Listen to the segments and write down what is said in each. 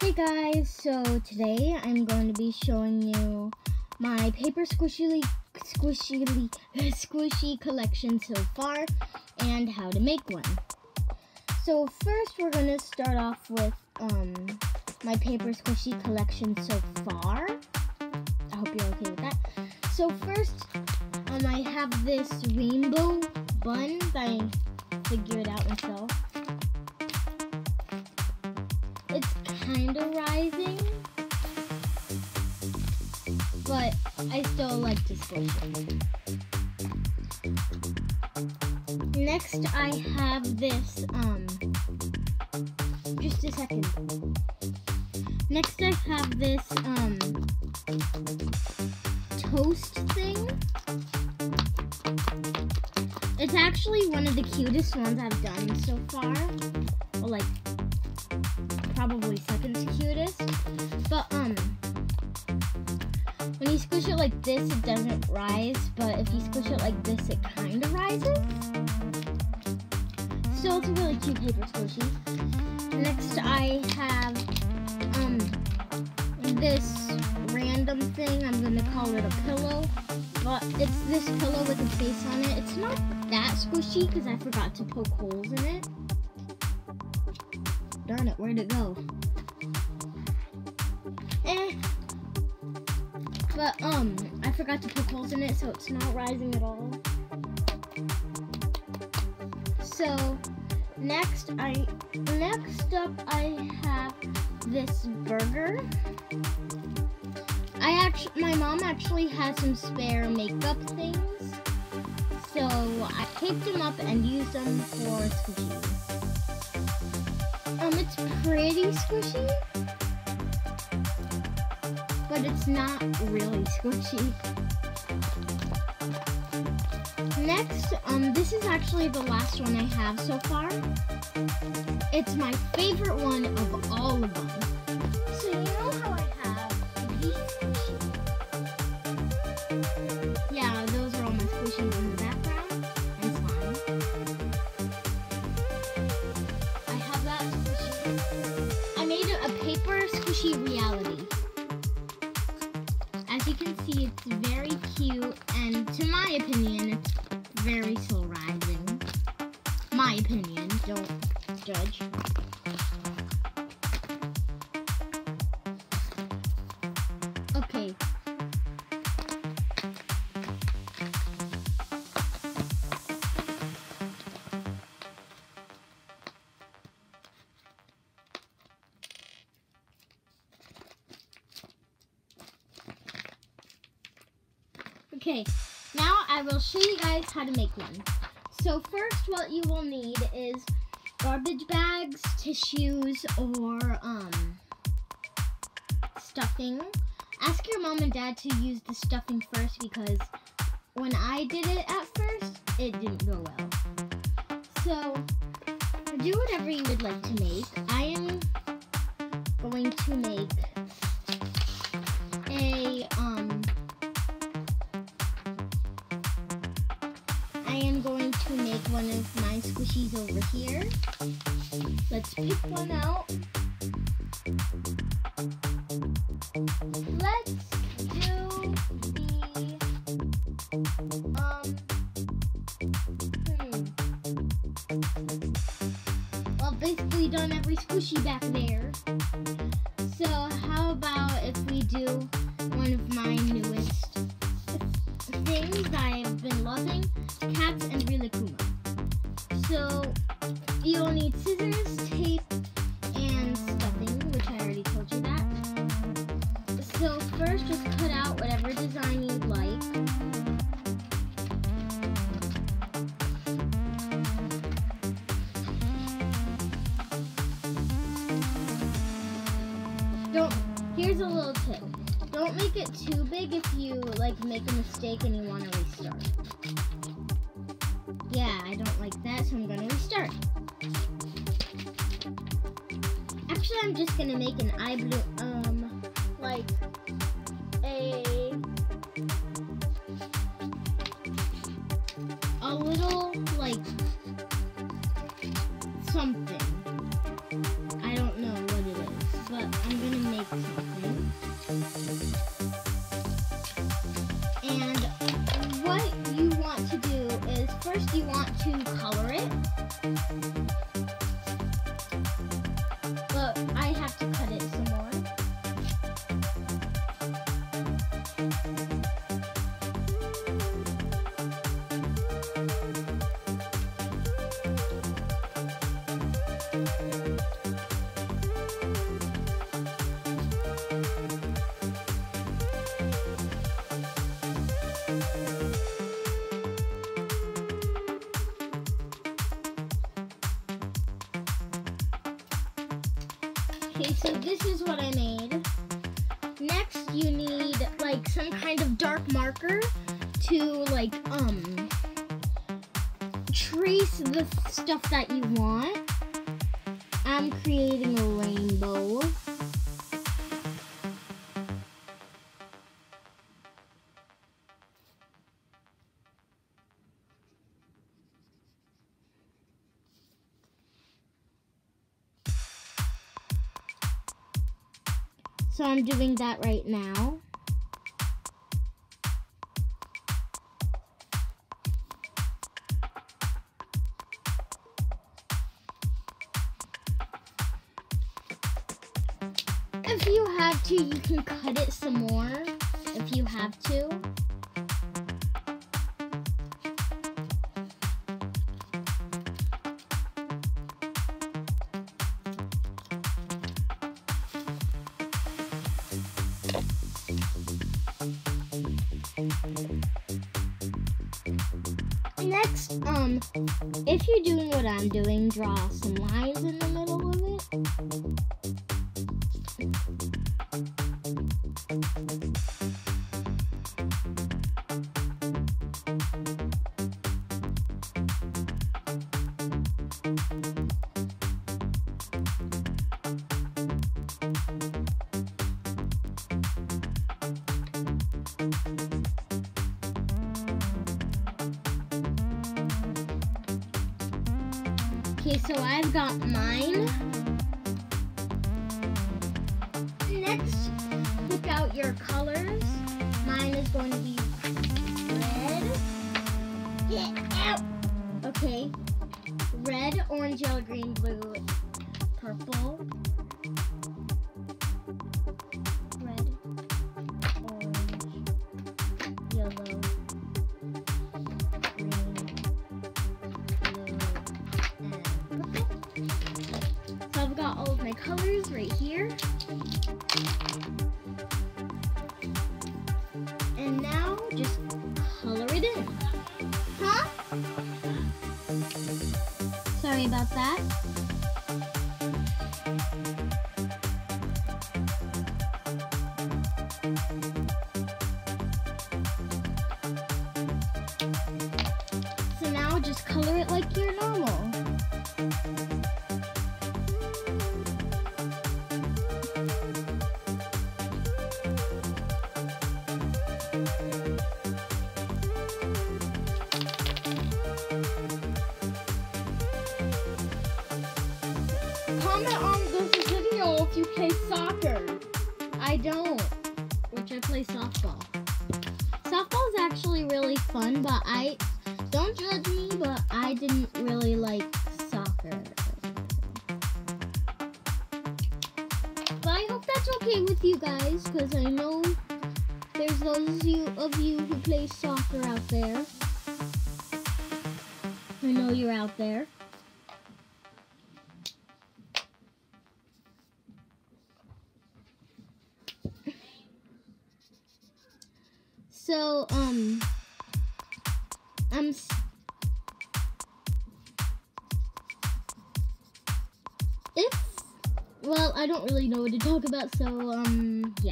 Hey guys, so today I'm going to be showing you my paper squishy collection so far and how to make one. So first we're going to start off with my paper squishy collection so far. I hope you're okay with that. So first I have this rainbow bun that I figured out myself. It's kind of rising, but I still like to squish it. Next, I have this, just a second. Next, I have this, toast thing. It's actually one of the cutest ones I've done so far. Well, like, probably second cutest, but when you squish it like this, it doesn't rise, but if you squish it like this, it kind of rises. So it's a really cute paper squishy. Next, I have this random thing. I'm gonna call it a pillow, but it's this pillow with a face on it. It's not that squishy because I forgot to poke holes in it. Darn it, where'd it go? But, I forgot to poke holes in it, so it's not rising at all. So, next up I have this burger. My mom actually has some spare makeup things, so I taped them up and used them for squishies. It's pretty squishy, but it's not really squishy. Next, this is actually the last one I have so far. It's my favorite one of all of them. So you know how I have these squishies? Yeah, those are all my squishies in the background and slime. I have that squishy. I made a paper squishy reality. As you can see, it's very cute, and to my opinion, it's very slow rising. My opinion, don't judge. Okay. Okay, now I will show you guys how to make one. So first, what you will need is garbage bags, tissues, or stuffing. Ask your mom and dad to use the stuffing first because when I did it at first, it didn't go well. So do whatever you would like to make. I am going to make one of my squishies over here. Let's pick one out. Let's do well, basically done every squishy back there. So how about if we do one of my newest things I've been loving, cats and Rilakkuma. So you'll need scissors, tape, and stuffing, which I already told you that. So first, just cut out whatever design you'd like. Here's a little tip. Don't make it too big if you make a mistake and you want to restart. Yeah, I don't like that, so I'm going to restart. Actually, I'm just going to make an eye blue, a little, something. I don't know what it is, but but I'm gonna make something. And what you want to do is first you want to color it. But I have to cut it some more. Okay, so this is what I made. Next, you need like some kind of dark marker to like trace the stuff that you want. I'm creating a rainbow. So I'm doing that right now. If you have to, you can cut it some more if you have to. Next, if you're doing what I'm doing, draw some lines in the middle of it. Okay, so I've got mine. Next, pick out your colors. Mine is going to be red. Get out! Okay. Red, orange, yellow, green, blue, purple. Red, orange, yellow, all of my colors right here. And now just color it in. Huh? Sorry about that. So now just color it like you're normal. Comment on this video if you play soccer. I don't, which I play softball. Softball is actually really fun, but don't judge me, but I didn't really like soccer. But I hope that's okay with you guys, because I know there's those of you who play soccer out there. I know you're out there. So, well, I don't really know what to talk about, so, yeah.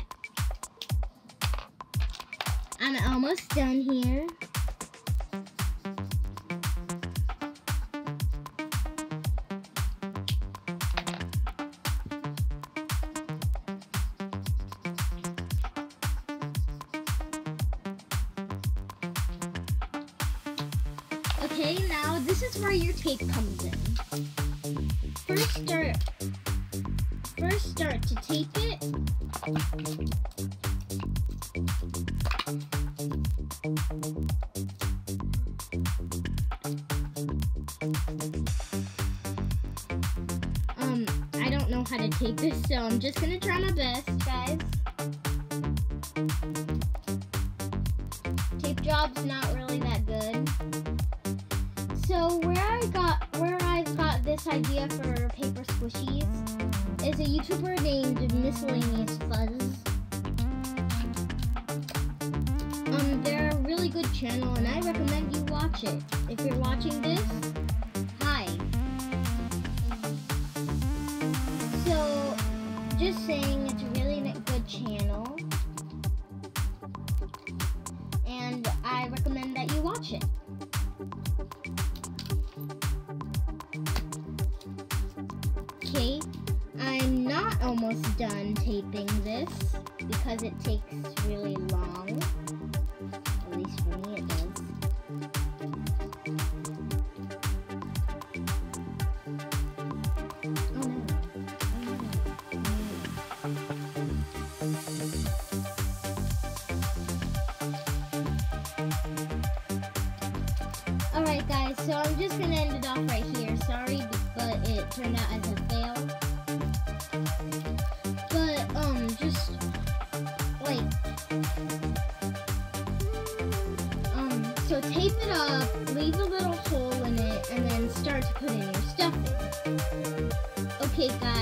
I'm almost done here. Okay, now this is where your tape comes in. first start to tape it. I don't know how to tape this, so I'm just gonna try my best, guys. Tape job's not really that good. So where I've got this idea for paper squishies is a YouTuber named Miscellaneous Fuzz. They're a really good channel and I recommend you watch it. If you're watching this, hi. So just saying, it's a really good channel and I recommend that you watch it. Okay, I'm not almost done taping this because it takes really long. At least for me it does. Oh no. Alright guys, so I'm just gonna end it off right here. Sorry, but it turned out as a fail. But, just, like, so tape it up, leave a little hole in it, and then start to put in your stuffing. Okay guys.